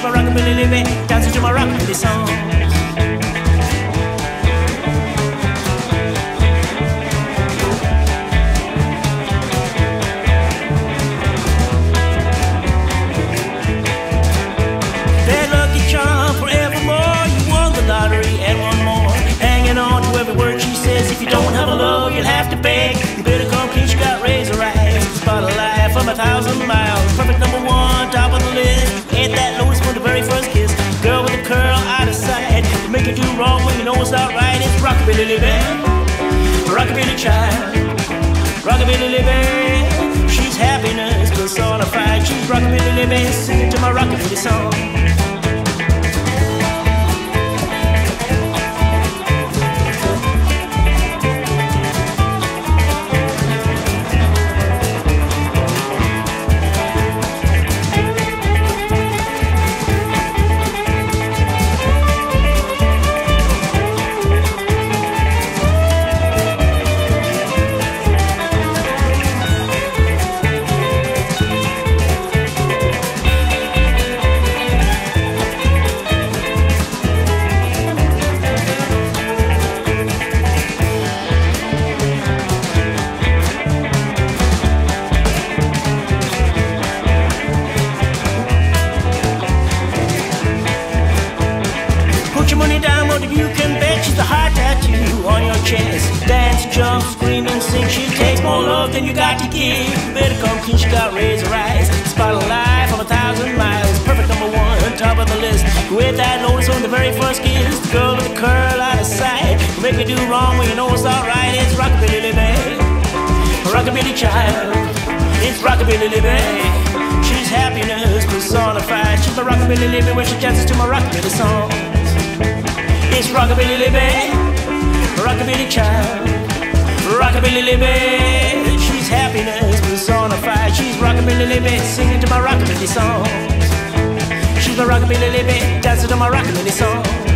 my Rockabilly Libby, dancing to my Rockabilly songs. That lucky charm forevermore, you won the lottery and one more. Hanging on to every word she says, if you don't have a love, you'll have to beg. You better come clean, she got razor eyes. Spot a life from 1,000 miles. Perfect number one, top of the list. Ain't that Lotus for the very first kiss. Girl with a curl out of sight, make you do wrong when you know it's not right. It's Rockabilly Libby, Rockabilly child, Rockabilly Libby. She's happiness personified. She's Rockabilly Libby, singing to my Rockabilly song. You can bet she's the heart tattoo on your chest. Dance, jump, scream and sing. She takes more love than you got to give. You better come clean, she got razor eyes. Spot a life from 1,000 miles. Perfect number one, top of the list. With that notice on the very first kiss. The girl with the curl out of sight. You make me do wrong when you know it's alright. It's Rockabilly Libby, Rockabilly child. It's Rockabilly Libby. She's happiness personified. She's my Rockabilly Libby when she dances to my Rockabilly songs. It's Rockabilly Libby, Rockabilly child, Rockabilly Libby. She's happiness personified. She's Rockabilly Libby, singing to my Rockabilly songs. She's my Rockabilly Libby, dancing to my Rockabilly songs.